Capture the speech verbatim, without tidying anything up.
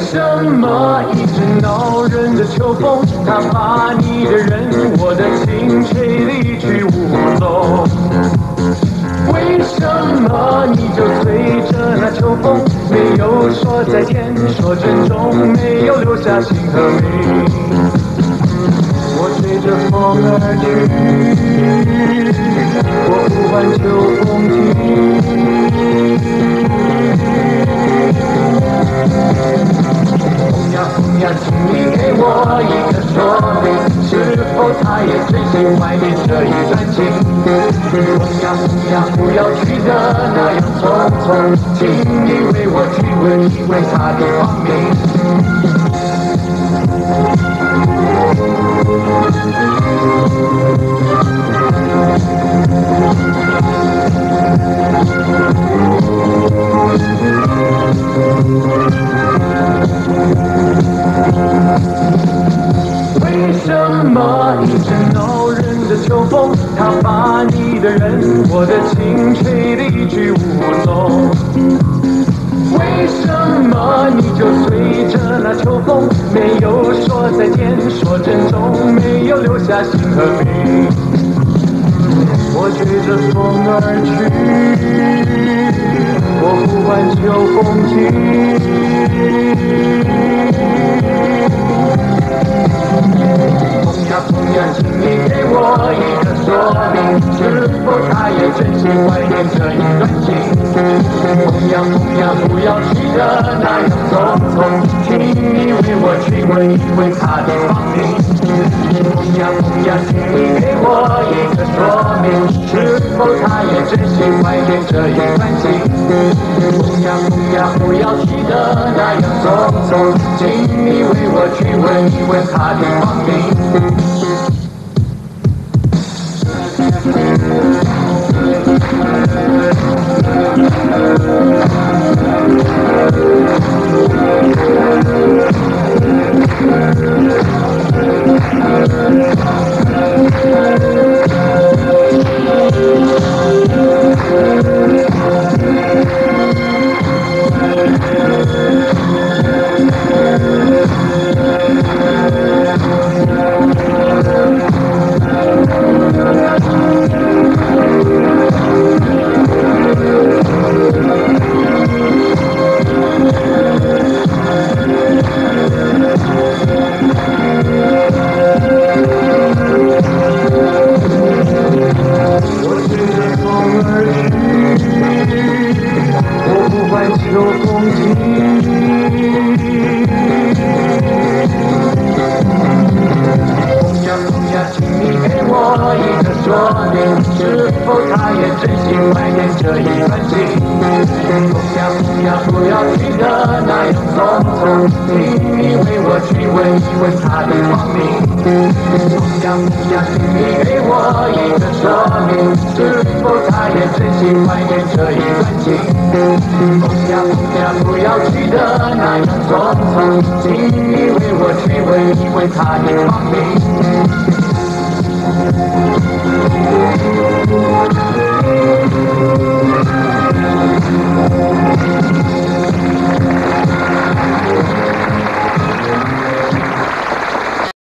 什么一阵恼人的秋风，它把你的人我的情吹得一去无踪？为什么你就随着那秋风，没有说再见，说珍重，没有留下心和名？我随着风而去，我呼唤秋风停。风呀风呀，请你给我一个说明，是否他也真心怀念这一段情？风呀风呀，不要去的那样匆匆，请你为我去问一问他的芳名。为什么一阵恼人的秋风，它把你的人我的情吹得一去无踪？为什么你就随着那秋风，没有说再见，说珍重，没有留下心和名？我追着风而去，我呼唤秋风停。风呀风呀，请你给我一个说明，是否他也真心怀念这一段情？风呀风呀，不要去的那样匆匆，请你为我去问一问他的芳名。风呀风呀，请你给我一个说明，是否他也真心怀念这一段情？风呀风呀，不要去的那样匆匆，请你为我去问一问他的芳名。是否他也真心怀念这一段情？风呀风呀，不要去的那样匆匆，请你为我去问一问他的芳名。风呀风呀，请你给我一个说明，是否他也真心怀念这一段情？风呀风呀，不要去的那样匆匆，请你为我去问一问他的芳名。